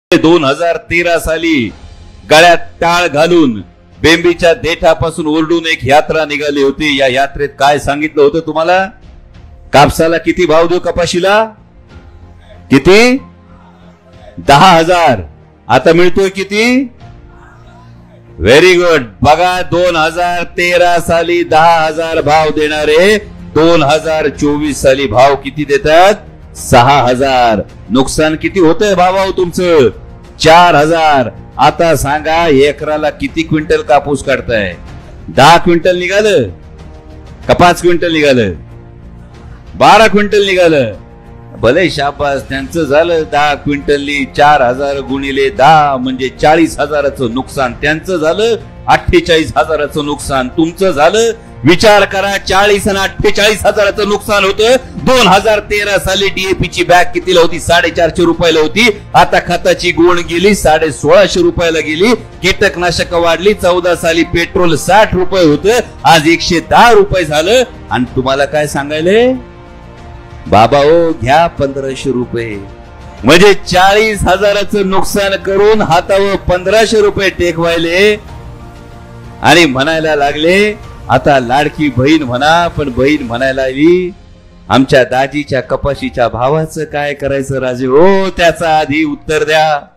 2013 साली गळ्यात टाळ घालून बेंबीच्या देठापासून ओरडून एक यात्रा निघाली होती। या यात्रेत काय सांगितलं होतं तुम्हाला? कापसाला किती भाव देऊ? कपाशीला किती? 10,000। आता मिळतोय किती? Very good. बघा 2013 साली 10,000 भाव देणारे 2024 साली भाव किती देतात? 6,000। नुकसान किती होतंय भावाओ तुमचं? 4,000। आता सांगा एकराला किती क्विंटल कापूस काढताय? 10 क्विंटल निघालं का 5 क्विंटल निघालं? 12 क्विंटल निघालं। भले शाबास, त्यांचं झालं 10 क्विंटलनी 4,000 गुणिले 10 म्हणजे 40,000चं नुकसान। त्यांचं झालं 48,000चं नुकसान। तुमचं झालं विचार करा 40 आणि 48,000चं नुकसान होतं। 2013 साली डीएपी ची बॅग कितीला होती? 450 रुपयाला होती। आता खताची गोण गेली 1650 रुपयाला गेली। कीटकनाशक वाढली। 14 साली पेट्रोल 60 रुपये होतं, आज 110 रुपये झालं। आणि तुम्हाला काय सांगायले? बाबा ओ घ्या 1500 रुपये। म्हणजे 40,000चं नुकसान करून हातावर 1500 रुपये टेकवायले आणि म्हणायला लागले आता लाडकी बहीण म्हणा। पण बहीण म्हणायला लागली आमच्या दाजीच्या कपाशीच्या भावाचं काय करायचं राजे? हो त्याचा आधी उत्तर द्या।